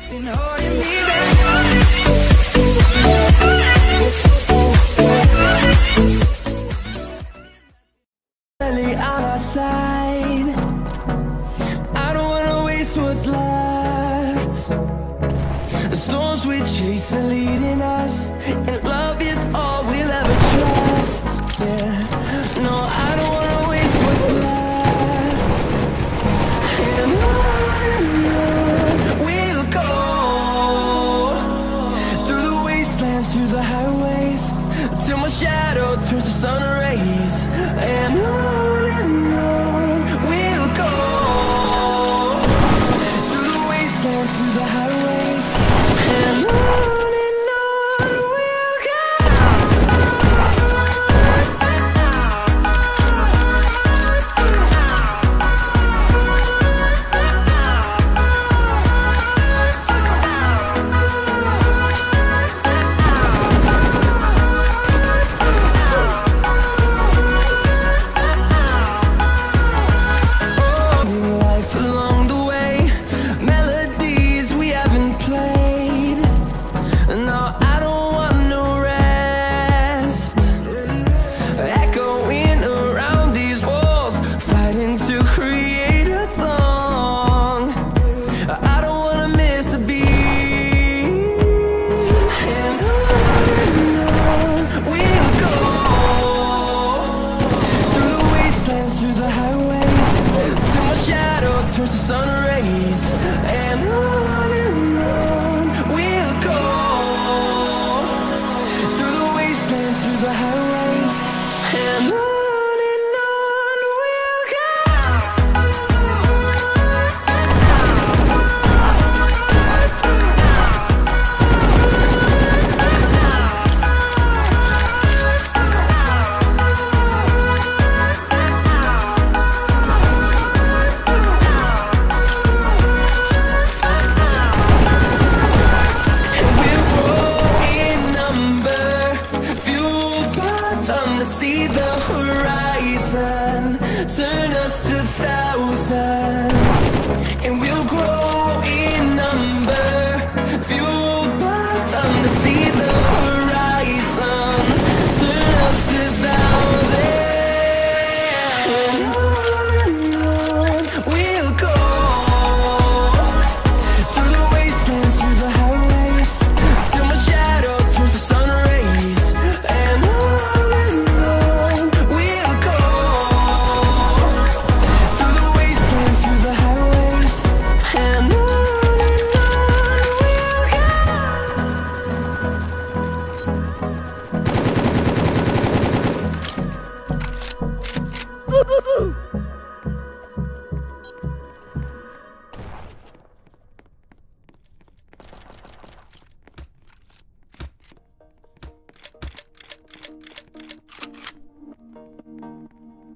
been holding me back. On our side, I don't wanna waste what's left. The storms we chase are leading us, and love is all we'll ever trust. Yeah, no, I don't wanna waste what's left. And on we'll go, through the wastelands, through the highways, till my shadow turns to sun rays. And on we'll go, through the wastelands, through the highways, and on we'll go. Life along the way, melodies we haven't played. No, I don't want no rest. Echoing around these walls, fighting to create a song. I don't wanna miss a beat. And on we'll go, through the wastelands, through the highways, till my shadow turns to sun rays. And on we'll go, through the wastelands, through the highways, and on we'll go. We'll grow in number, fueled by them to see the horizon, turn us to thousands. And we'll grow in number, fueled by them to see the horizon, turn us to thousands. And on we'll go, through the wastelands, through the highways, till my shadow turns to sun rays. And on we'll go, through the wastelands, through the highways, and on we'll go.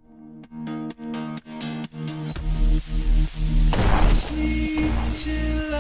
Sleep till